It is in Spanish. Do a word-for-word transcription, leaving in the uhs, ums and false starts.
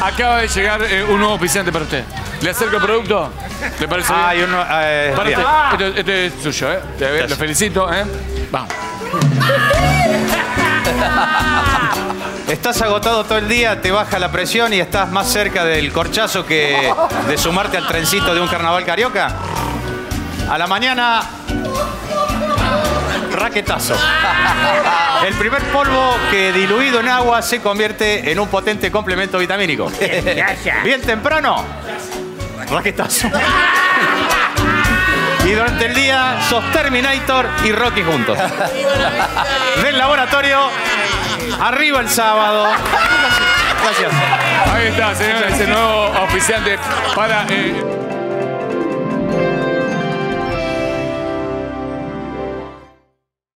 acaba de llegar eh, un nuevo oficiante para usted. ¿Le acerco el producto? ¿Le parece bien? Ah, y uno... Eh, Para bien. usted. Este, este es suyo, ¿eh? Te- Lo felicito, ¿eh? Vamos. Estás agotado todo el día, te baja la presión y estás más cerca del corchazo que de sumarte al trencito de un carnaval carioca. A la mañana, raquetazo. El primer polvo que diluido en agua se convierte en un potente complemento vitamínico. Bien temprano, raquetazo. Y durante el día sos Terminator y Rocky juntos. Del laboratorio, arriba el sábado. Gracias. Ahí está, señores, el nuevo oficiante para... eh,